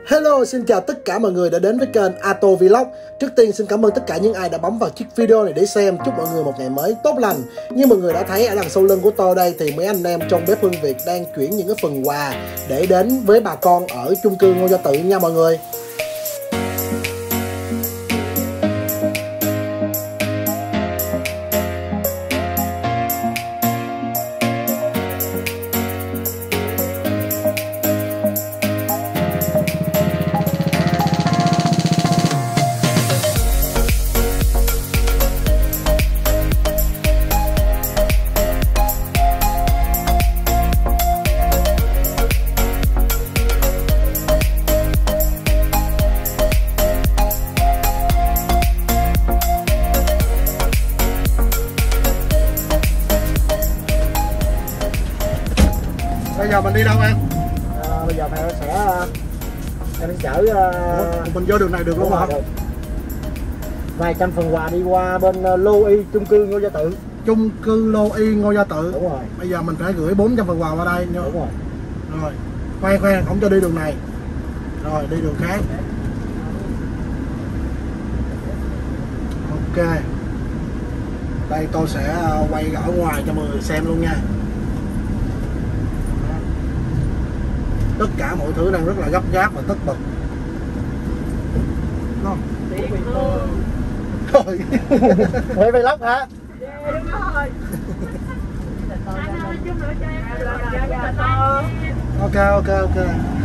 Hello, xin chào tất cả mọi người đã đến với kênh Ato Vlog. Trước tiên xin cảm ơn tất cả những ai đã bấm vào chiếc video này để xem. Chúc mọi người một ngày mới tốt lành. Như mọi người đã thấy ở đằng sau lưng của tôi đây thì mấy anh em trong bếp Hương Việt đang chuyển những cái phần quà để đến với bà con ở chung cư Ngô Gia Tự nha mọi người. Bây giờ mình đi đâu em? Bây giờ em sẽ chở mình vô đường này được luôn hả? vài trăm phần quà đi qua bên Lô Y chung cư Ngô Gia Tự. Chung cư Lô Y Ngô Gia Tự. Đúng rồi. Bây giờ mình phải gửi 400 phần quà qua đây nha. Đúng rồi. Rồi. Khoan, không cho đi đường này. Rồi, đi đường khác. Ok. Đây tôi sẽ quay ở ngoài cho mọi người xem luôn nha. Tất cả mọi thứ đang rất là gấp gáp và tất bật. Không? Thôi. Quay vlog hả? Đúng rồi. Ok.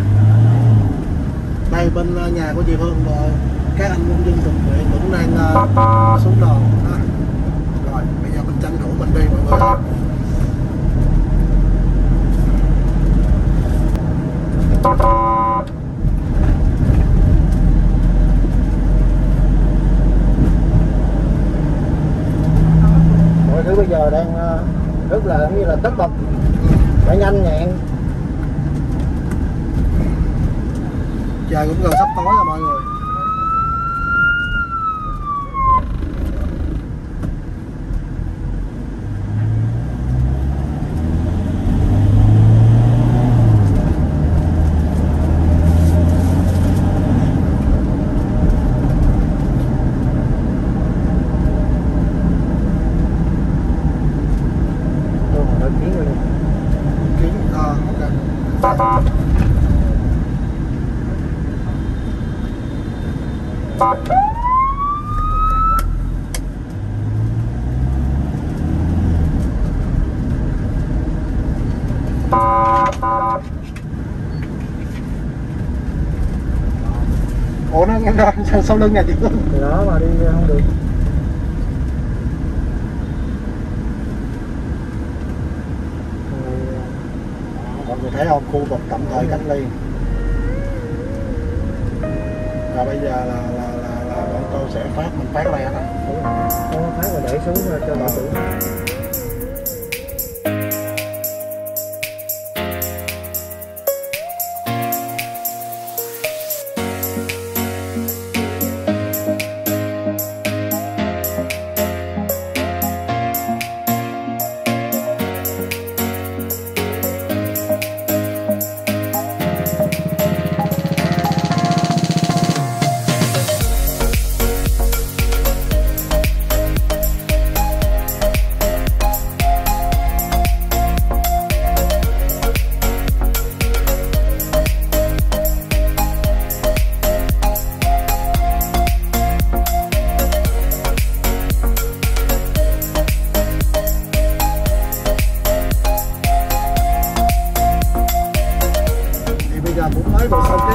Đây bên nhà của chị Hương rồi các anh nhân viên tình nguyện cũng đang xuống đòn. Rồi bây giờ mình tranh thủ mình đi mọi người. Mọi thứ bây giờ đang rất là như là tất bật, phải nhanh nhẹn. Trời cũng gần sắp tối rồi mọi người. Ủa nó ngăn ra sau lưng nhà chị Hương. Thì đó mà đi không được. Mọi người thấy không, khu vực tạm thời cách ly. Và bây giờ là bọn tôi sẽ mình phát lại đó. Có phát rồi để xuống cho bà chủ. Cũng mới vừa xong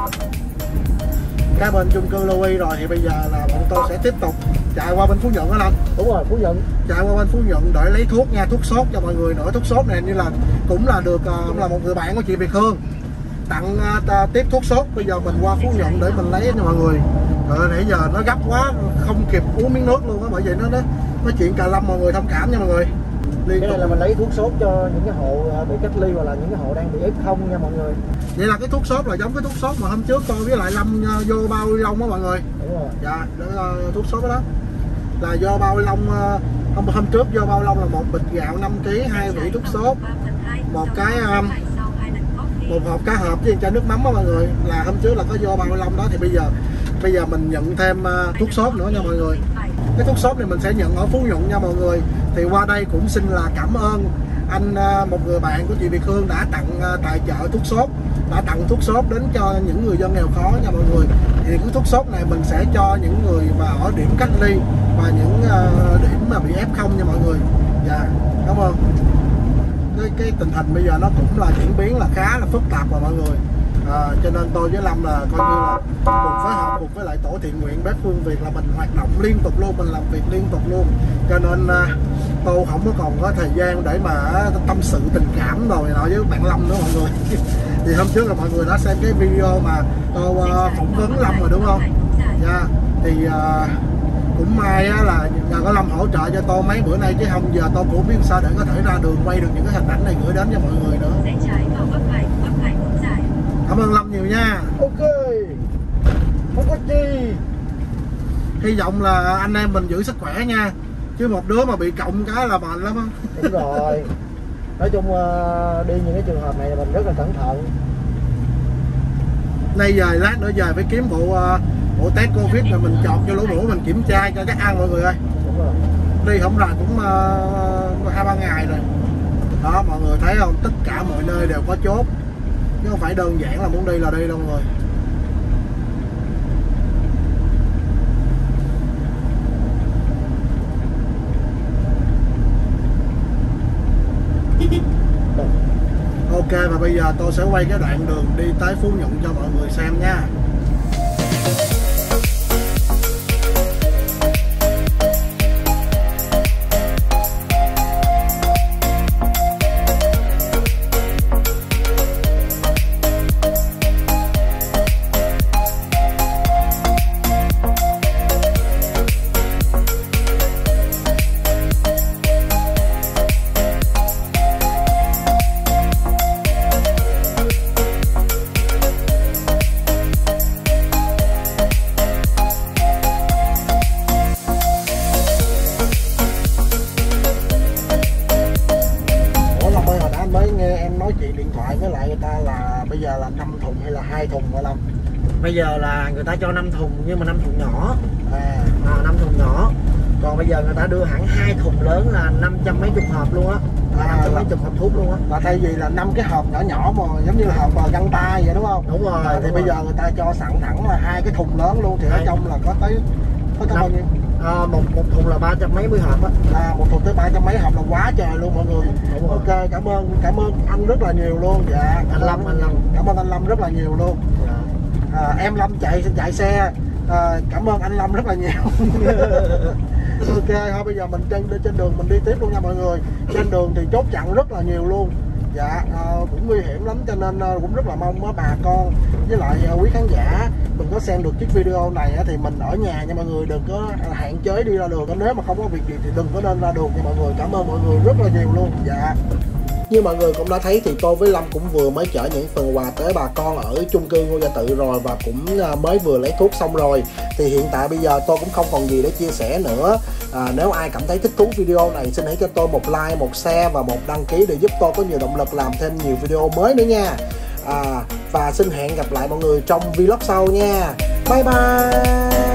cái bên chung cư Lô Y rồi thì bây giờ là bọn tôi sẽ tiếp tục chạy qua bên Phú Nhuận đó anh. Đúng rồi, Phú Nhuận. Chạy qua bên Phú Nhuận để lấy thuốc nha, thuốc sốt cho mọi người nữa. Thuốc sốt này như là cũng là được là một người bạn của chị Việt Hương tặng tiếp thuốc sốt. Bây giờ mình qua Phú Nhuận để mình lấy cho mọi người. Rồi nãy giờ nó gấp quá không kịp uống miếng nước luôn á, bởi vậy nó chuyện cà lâm, mọi người thông cảm nha mọi người. Cái này là mình lấy thuốc sốt cho những cái hộ bị cách ly hoặc là những cái hộ đang bị F0 nha mọi người. Vậy là cái thuốc sốt là giống cái thuốc sốt mà hôm trước tôi với lại Lâm vô bao ni lông đó mọi người. Đúng rồi. Dạ, thuốc sốt đó là do bao ni lông hôm trước vô bao ni lông là một bịch gạo 5 kg, 2 vỉ thuốc sốt, một một hộp cá hộp với chai nước mắm đó mọi người, là hôm trước là có vô 35 đó, thì bây giờ mình nhận thêm thuốc sốt nữa nha mọi người. Cái thuốc sốt này mình sẽ nhận ở Phú Nhuận nha mọi người. Thì qua đây cũng xin là cảm ơn anh, một người bạn của chị Việt Hương đã tặng tài trợ thuốc sốt, đã tặng thuốc sốt đến cho những người dân nghèo khó nha mọi người. Thì cái thuốc sốt này mình sẽ cho những người mà ở điểm cách ly và những điểm mà bị F0 nha mọi người. Dạ, cảm ơn. Cái tình hình bây giờ nó cũng là diễn biến là khá là phức tạp rồi mọi người. Cho nên tôi với Lâm là coi như là cùng phối hợp cùng với lại tổ thiện nguyện Bếp Phương Việt là mình hoạt động liên tục luôn, mình làm việc liên tục luôn. Cho nên tôi không có còn có thời gian để mà tâm sự tình cảm rồi nọ với bạn Lâm nữa mọi người. Thì hôm trước là mọi người đã xem cái video mà tôi phỏng vấn Lâm rồi đúng không? Dạ. Thì cũng may là nhờ có Lâm hỗ trợ cho tôi mấy bữa nay, chứ không giờ tôi cũng biết sao để có thể ra đường quay được những cái hình ảnh này gửi đến cho mọi người nữa. Cảm ơn Lâm nhiều nha. Ok, không có chi. Hy vọng là anh em mình giữ sức khỏe nha, chứ một đứa mà bị cộng cái là mệt lắm á. Đúng rồi. Nói chung đi những cái trường hợp này mình rất là cẩn thận. Nay giờ lát nữa giờ phải kiếm bộ test Covid rồi mình chọt cho lỗ mũi mình kiểm tra cho chắc ăn mọi người ơi. Đúng rồi. Đi không rành cũng 2-3 ngày rồi. Đó mọi người thấy không, tất cả mọi nơi đều có chốt, chứ không phải đơn giản là muốn đi là đi đâu mọi người. Ok, và bây giờ tôi sẽ quay cái đoạn đường đi tới Phú Nhuận cho mọi người xem nha. Với lại người ta là bây giờ là 5 thùng hay là 2 thùng hả Lâm? Bây giờ là người ta cho 5 thùng nhưng mà 5 thùng nhỏ. 5 thùng nhỏ. Còn bây giờ người ta đưa hẳn 2 thùng lớn là 500 mấy chục hộp luôn á. 500 mấy chục hộp thuốc luôn á. Và thay vì là 5 cái hộp nhỏ nhỏ mà giống như là hộp găng tay vậy đúng không? Đúng rồi. Thì bây giờ người ta cho sẵn thẳng là 2 cái thùng lớn luôn, thì ở trong là có tới bao nhiêu? Một thùng là 300 mấy mươi hộp á. Một thùng tới 300 mấy hộp là quá trời luôn mọi người. Ok, cảm ơn anh rất là nhiều luôn. Dạ, anh Lâm. Cảm ơn anh Lâm rất là nhiều luôn. Em Lâm chạy xe. Cảm ơn anh Lâm rất là nhiều. Ok, thôi bây giờ mình trên đường mình đi tiếp luôn nha mọi người. Trên đường thì chốt chặn rất là nhiều luôn. Dạ, cũng nguy hiểm lắm, cho nên cũng rất là mong bà con với lại quý khán giả mình có xem được chiếc video này thì mình ở nhà nha mọi người, đừng có hạn chế đi ra đường. Nếu mà không có việc gì thì đừng có nên ra đường nha mọi người. Cảm ơn mọi người rất là nhiều luôn. Dạ. Như mọi người cũng đã thấy thì tôi với Lâm cũng vừa mới chở những phần quà tới bà con ở chung cư Ngô Gia Tự rồi, và cũng mới vừa lấy thuốc xong rồi. Thì hiện tại bây giờ tôi cũng không còn gì để chia sẻ nữa. Nếu ai cảm thấy thích thú video này, xin hãy cho tôi một like, một share và một đăng ký để giúp tôi có nhiều động lực làm thêm nhiều video mới nữa nha. Và xin hẹn gặp lại mọi người trong vlog sau nha. Bye bye.